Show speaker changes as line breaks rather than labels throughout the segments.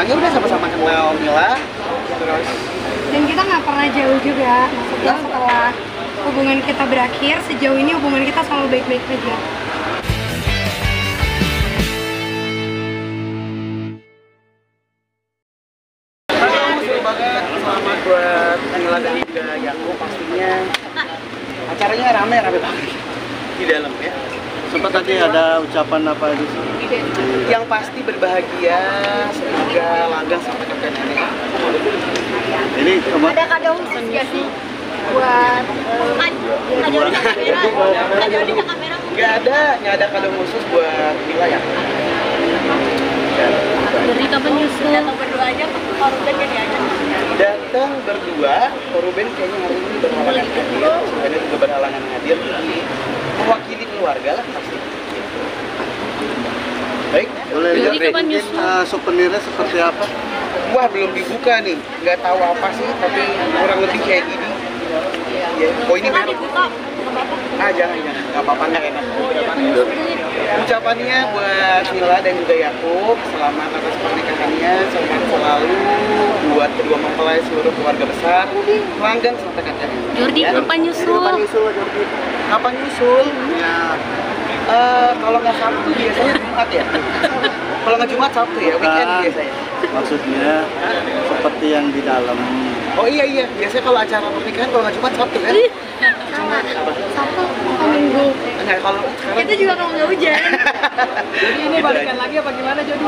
memang ya udah sama-sama kenal Mila terus.
Dan kita nggak pernah jauh juga, maksudnya setelah hubungan kita berakhir, sejauh ini hubungan kita selalu baik-baik aja.
Seru banget, selamat buat Mila dan juga Yakub pastinya. Acaranya rame banget di dalam ya.
Sempat tadi ada ucapan apa di sini?
Yang pasti berbahagia, semoga langgeng sampai ke nenek.
Ini
Ada kado khusus nggak sih buat
Nggak ada kado khusus buat Mila ya.
Jadi kapan nyusul? Datang berdua aja ke Ruben kan ya?
Datang berdua, Ruben kayaknya hari ini berhalangan hadir, sebenarnya juga berhalangan hadir, mewakili keluarga lah pasti. Baik,
boleh lihat mungkin souvenirnya seperti apa?
Wah belum dibuka nih, nggak tahu apa sih, tapi kurang lebih kayak gini. Ya, oh ini merek. Jangan, nggak apa-apa, nggak enak. Ucapannya buat Mila dan juga Yakub, selamat atas pernikahannya, sehat selalu buat kedua mempelai seluruh keluarga besar, langgeng sampai katanya.
Jordi, kapan nyusul?
Kapan nyusul? Ya, kalau nggak Sabtu biasanya Jumat ya. Kalau nggak Jumat Sabtu ya, weekend biasanya.
Maksudnya seperti yang di dalam.
Oh iya, biasanya kalau acara pernikahan kalau nggak Jumat Sabtu kan?
Sabtu atau Minggu?
Nah kalau sekarang
Itu juga kalau nggak hujan.
jadi ini balikan lagi apa gimana Jody?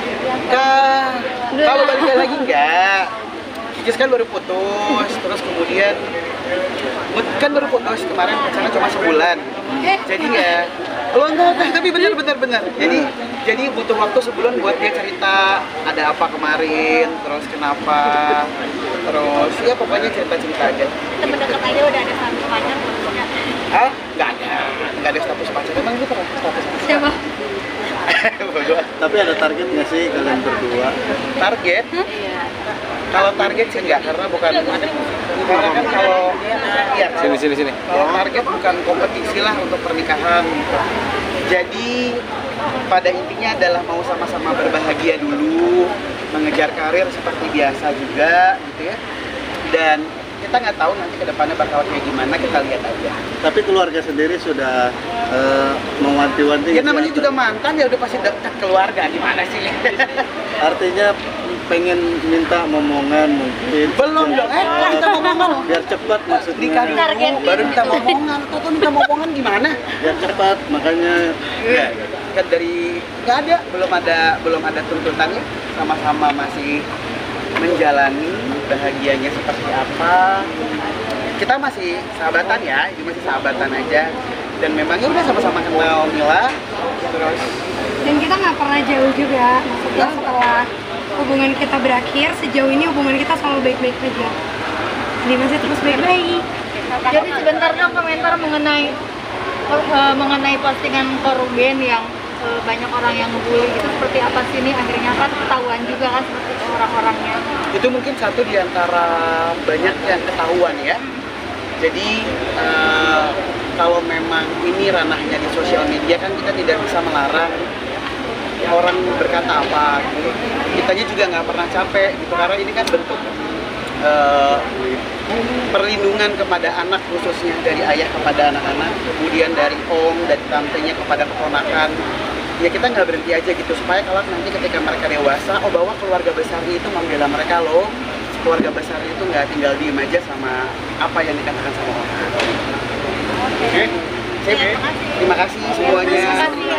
Kalau balikan lagi enggak. Kicis kan baru putus, terus kemudian kan baru putus kemarin pacaran cuma sebulan. Jadi enggak. Oh enggak, tapi benar. Jadi butuh waktu sebulan buat dia cerita ada apa kemarin, terus kenapa, terus ya pokoknya cerita aja.
Temen deket aja udah ada status pacar maksudnya.
Ah, nggak ada status pacar. Emang itu pernah status pacar?
Siapa?
Tapi ada target nggak sih kalian berdua?
Target? Kalau target sih enggak, karena kan kalau iya, sini. Kalau target bukan kompetisi lah untuk pernikahan. Jadi pada intinya adalah mau sama-sama berbahagia dulu, mengejar karir seperti biasa juga, gitu ya. Dan kita nggak tahu nanti kedepannya bakal kayak gimana, kita lihat aja.
Tapi keluarga sendiri sudah mewanti-wanti.
Ya namanya juga mantan ya udah pasti dekat keluarga, gimana sih?
Artinya pengen minta momongan mungkin.
Belum dong, minta momongan.
Biar cepat maksudnya.
Nikah dulu, baru minta momongan. Atau minta momongan gimana?
Biar cepat, makanya.
Iya. Kan dari nggak ada, belum ada tuntutannya. Sama-sama masih menjalani bahagianya seperti apa. Kita masih sahabatan ya, ini masih sahabatan aja. Dan memang ya udah sama-sama kenal Mila. Terus.
Dan kita nggak pernah jauh juga, maksudnya setelah hubungan kita berakhir, sejauh ini hubungan kita selalu baik-baik aja. Jadi masih terus baik-baik.
Jadi sebentar dong komentar mengenai postingan Ruben yang banyak orang yang ngebully gitu, seperti apa sih ini akhirnya kan ketahuan juga kan seperti orang-orangnya.
Itu mungkin satu di antara banyak yang ketahuan ya. Jadi kalau memang ini ranahnya di sosial media kan kita tidak bisa melarang orang berkata apa gitu. Kitanya juga nggak pernah capek gitu, karena ini kan bentuk perlindungan kepada anak, khususnya dari ayah kepada anak-anak, kemudian dari om, dari tantenya kepada keponakan. Ya kita nggak berhenti aja gitu, supaya kalau nanti ketika mereka dewasa, oh bahwa keluarga besar itu membela mereka loh, keluarga besar itu nggak tinggal diem aja sama apa yang dikatakan sama orang. Oke. Terima kasih semuanya.